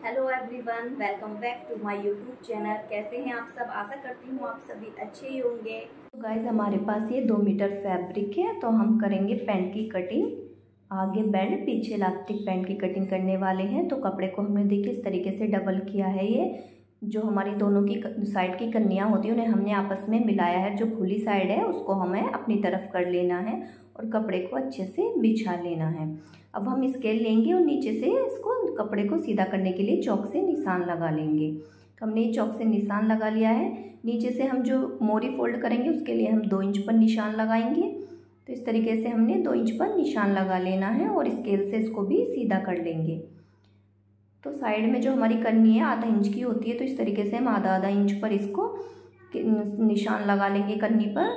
Hello everyone, welcome back to my YouTube channel. कैसे हैं आप सब? आशा करती हूँ आप सभी अच्छे ही होंगे। तो गाइज हमारे पास ये 2 मीटर फैब्रिक है, तो हम करेंगे पैंट की कटिंग। आगे बेल्ट, पीछे इलास्टिक पैंट की कटिंग करने वाले हैं। तो कपड़े को हमने देखिए इस तरीके से डबल किया है। ये जो हमारी दोनों की साइड की कन्नियाँ होती हैं उन्हें हमने आपस में मिलाया है। जो खुली साइड है उसको हमें अपनी तरफ कर लेना है और कपड़े को अच्छे से बिछा लेना है। अब हम स्केल लेंगे और नीचे से इसको कपड़े को सीधा करने के लिए चौक से निशान लगा लेंगे। तो हमने ये चौक से निशान लगा लिया है। नीचे से हम जो मोरी फोल्ड करेंगे उसके लिए हम 2 इंच पर निशान लगाएंगे। तो इस तरीके से हमने 2 इंच पर निशान लगा लेना है और स्केल से इसको भी सीधा कर लेंगे। तो साइड में जो हमारी कन्नी है आधा इंच की होती है, तो इस तरीके से हम आधा इंच पर इसको निशान लगा लेंगे कन्नी पर।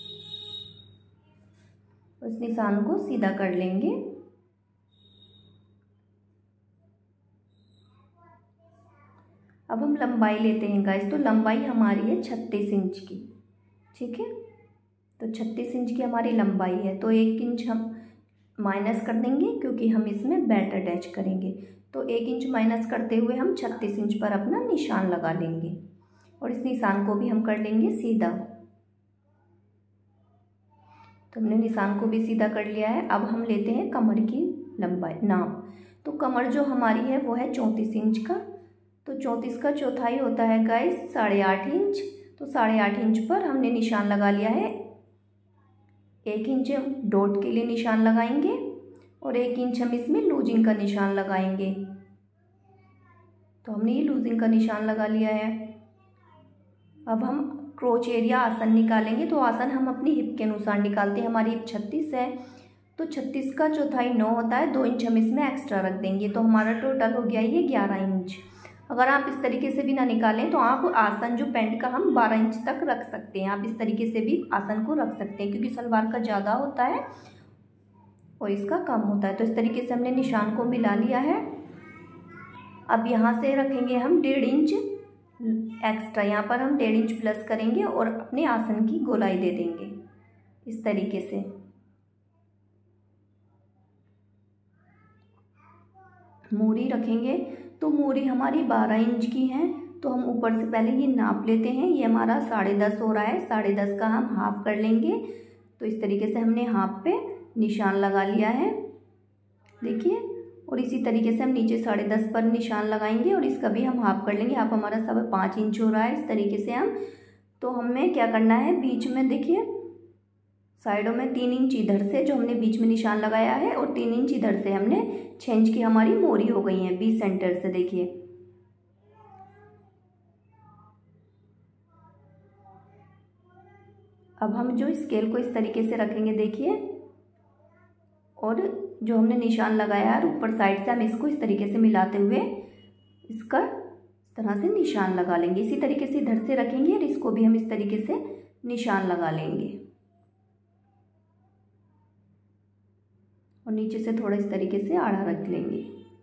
उस निशान को सीधा कर लेंगे। अब हम लंबाई लेते हैं गाइस। तो लंबाई हमारी है 36 इंच की, ठीक है। तो 36 इंच की हमारी लंबाई है, तो 1 इंच हम माइनस कर देंगे क्योंकि हम इसमें बेल्ट अटैच करेंगे। तो 1 इंच माइनस करते हुए हम 36 इंच पर अपना निशान लगा लेंगे और इस निशान को भी हम कर लेंगे सीधा। तो हमने निशान को भी सीधा कर लिया है। अब हम लेते हैं कमर की लंबाई नाप। तो कमर जो हमारी है वो है 34 इंच का। तो 34 का चौथाई होता है गाइस 8.5 इंच। तो 8.5 इंच पर हमने निशान लगा लिया है। 1 इंच डॉट के लिए निशान लगाएंगे और 1 इंच हम इसमें लूजिंग का निशान लगाएंगे। तो हमने ये लूजिंग का निशान लगा लिया है। अब हम क्रोच एरिया आसन निकालेंगे। तो आसन हम अपनी हिप के अनुसार निकालते हैं। हमारी हिप 36 है, तो 36 का चौथाई 9 होता है। 2 इंच हम इसमें एक्स्ट्रा रख देंगे, तो हमारा टोटल हो गया ये 11 इंच। अगर आप इस तरीके से भी ना निकालें तो आप आसन जो पैंट का हम 12 इंच तक रख सकते हैं। आप इस तरीके से भी आसन को रख सकते हैं क्योंकि सलवार का ज़्यादा होता है और इसका कम होता है। तो इस तरीके से हमने निशान को मिला लिया है। अब यहाँ से रखेंगे हम 1.5 इंच एक्स्ट्रा। यहाँ पर हम 1.5 इंच प्लस करेंगे और अपने आसन की गोलाई दे देंगे इस तरीके से। मूरी रखेंगे। तो मूरी हमारी 12 इंच की है, तो हम ऊपर से पहले ये नाप लेते हैं। ये हमारा 10.5 हो रहा है। 10.5 का हम हाफ कर लेंगे। तो इस तरीके से हमने हाफ पे निशान लगा लिया है, देखिए। और इसी तरीके से हम नीचे 10.5 पर निशान लगाएंगे और इसका भी हम हाफ कर लेंगे। हाफ हमारा 5 इंच हो रहा है। इस तरीके से हम, तो हमें क्या करना है, बीच में देखिए साइडों में 3 इंच इधर से जो हमने बीच में निशान लगाया है और 3 इंच इधर से हमने 6 इंच की हमारी मोरी हो गई है बीच सेंटर से, देखिए। अब हम जो स्केल को इस तरीके से रखेंगे, देखिए, और जो हमने निशान लगाया है ऊपर साइड से हम इसको इस तरीके से मिलाते हुए इसका इस तरह से निशान लगा लेंगे। इसी तरीके से इधर से रखेंगे और इसको भी हम इस तरीके से निशान लगा लेंगे और नीचे से थोड़ा इस तरीके से आड़ा रख लेंगे।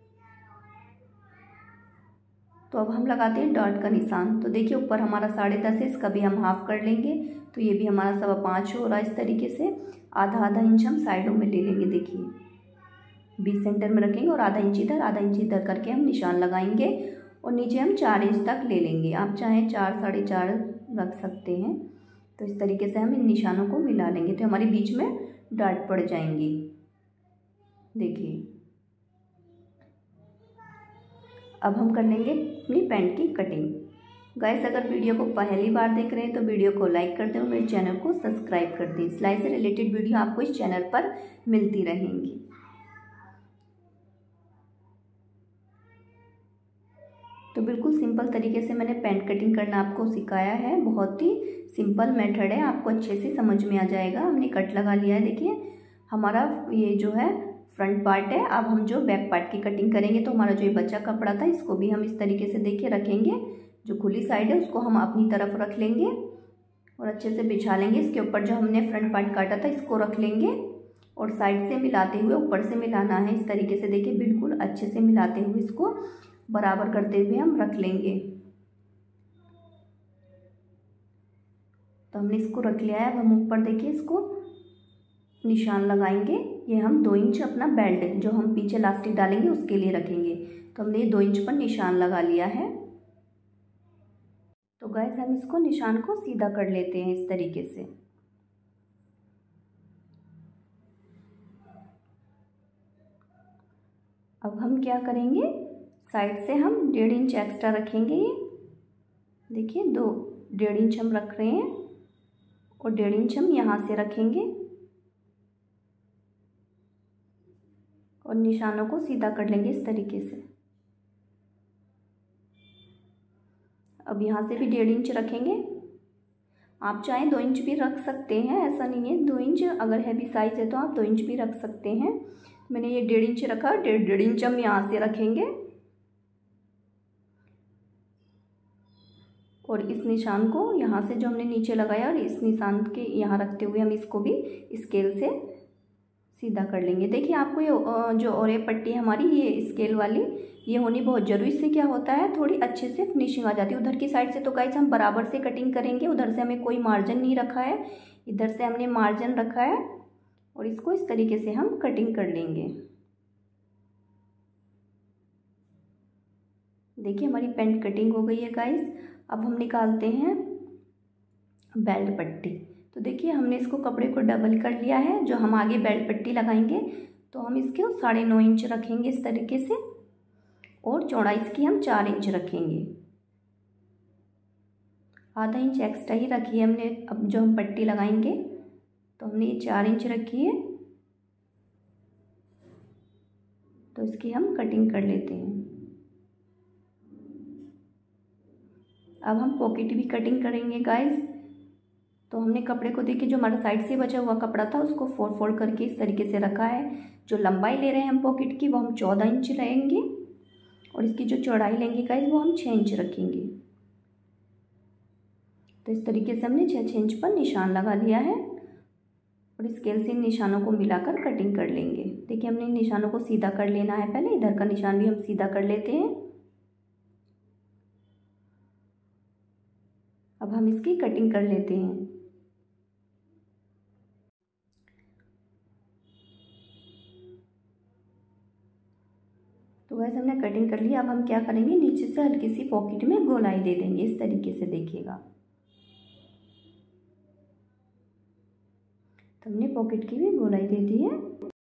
तो अब हम लगाते हैं डॉट का निशान। तो देखिए ऊपर हमारा 10.5 है, इसका भी हम हाफ कर लेंगे। तो ये भी हमारा 5.25 हो रहा है। इस तरीके से आधा इंच हम साइडों में ले लेंगे, देखिए बीच सेंटर में रखेंगे और आधा इंच इधर करके हम निशान लगाएंगे और नीचे हम 4 इंच तक ले लेंगे। आप चाहें 4, 4.5 रख सकते हैं। तो इस तरीके से हम इन निशानों को मिला लेंगे तो हमारे बीच में डॉट पड़ जाएंगी, देखिए। अब हम कर लेंगे अपनी पैंट की कटिंग। गाइस अगर वीडियो को पहली बार देख रहे हैं तो वीडियो को लाइक कर दें और मेरे चैनल को सब्सक्राइब कर दें। सिलाई से रिलेटेड वीडियो आपको इस चैनल पर मिलती रहेंगी। तो बिल्कुल सिंपल तरीके से मैंने पैंट कटिंग करना आपको सिखाया है। बहुत ही सिंपल मेथड है, आपको अच्छे से समझ में आ जाएगा। हमने कट लगा लिया है, देखिए हमारा ये जो है फ्रंट पार्ट है। अब हम जो बैक पार्ट की कटिंग करेंगे, तो हमारा जो ये बचा कपड़ा था इसको भी हम इस तरीके से देखिए रखेंगे। जो खुली साइड है उसको हम अपनी तरफ रख लेंगे और अच्छे से बिछा लेंगे। इसके ऊपर जो हमने फ्रंट पार्ट काटा था इसको रख लेंगे और साइड से मिलाते हुए ऊपर से मिलाना है इस तरीके से, देखिए बिल्कुल अच्छे से मिलाते हुए इसको बराबर करते हुए हम रख लेंगे। तो हमने इसको रख लिया है। अब हम ऊपर देखिए इसको निशान लगाएंगे। ये हम 2 इंच अपना बेल्ट जो हम पीछे इलास्टिक डालेंगे उसके लिए रखेंगे। तो हमने 2 इंच पर निशान लगा लिया है। तो गाइस हम इसको निशान को सीधा कर लेते हैं इस तरीके से। अब हम क्या करेंगे, साइड से हम 1.5 इंच एक्स्ट्रा रखेंगे। ये देखिए 1.5 इंच हम रख रहे हैं और 1.5 इंच हम यहाँ से रखेंगे और निशानों को सीधा कर लेंगे इस तरीके से। अब यहाँ से भी 1.5 इंच रखेंगे। आप चाहें 2 इंच भी रख सकते हैं, ऐसा नहीं है। 2 इंच अगर हैवी साइज है तो आप 2 इंच भी रख सकते हैं। मैंने ये 1.5 इंच रखा, 1.5 इंच हम यहाँ से रखेंगे और इस निशान को यहाँ से जो हमने नीचे लगाया और इस निशान के यहाँ रखते हुए हम इसको भी स्केल से सीधा कर लेंगे। देखिए आपको ये जो और ये पट्टी हमारी ये स्केल वाली ये होनी बहुत ज़रूरी। इससे क्या होता है, थोड़ी अच्छे से फिनिशिंग आ जाती है। उधर की साइड से तो गाइस हम बराबर से कटिंग करेंगे, उधर से हमें कोई मार्जिन नहीं रखा है, इधर से हमने मार्जिन रखा है और इसको इस तरीके से हम कटिंग कर लेंगे। देखिए हमारी पैंट कटिंग हो गई है गाइस। अब हम निकालते हैं बेल्ट पट्टी। तो देखिए हमने इसको कपड़े को डबल कर लिया है। जो हम आगे बेल्ट पट्टी लगाएंगे तो हम इसके 9.5 इंच रखेंगे इस तरीके से और चौड़ाई इसकी हम 4 इंच रखेंगे। आधा इंच एक्स्ट्रा ही रखी है हमने। अब जो हम पट्टी लगाएंगे तो हमने ये 4 इंच रखी है, तो इसकी हम कटिंग कर लेते हैं। अब हम पॉकेट भी कटिंग करेंगे गाइस। तो हमने कपड़े को देखिए जो हमारा साइड से बचा हुआ कपड़ा था उसको फोल्ड करके इस तरीके से रखा है। जो लंबाई ले रहे हैं हम पॉकेट की वो हम 14 इंच रहेंगे और इसकी जो चौड़ाई लेंगे गाइस वो हम 6 इंच रखेंगे। तो इस तरीके से हमने 6 इंच पर निशान लगा लिया है और स्केल से इन निशानों को मिलाकर कटिंग कर लेंगे। देखिए हमने इन निशानों को सीधा कर लेना है। पहले इधर का निशान भी हम सीधा कर लेते हैं। अब हम इसकी कटिंग कर लेते हैं। तो वैसे हमने कटिंग कर लिया। अब हम क्या करेंगे, नीचे से हल्की सी पॉकेट में गोलाई दे देंगे इस तरीके से। देखिएगा तो हमने पॉकेट की भी गोलाई दे दी है।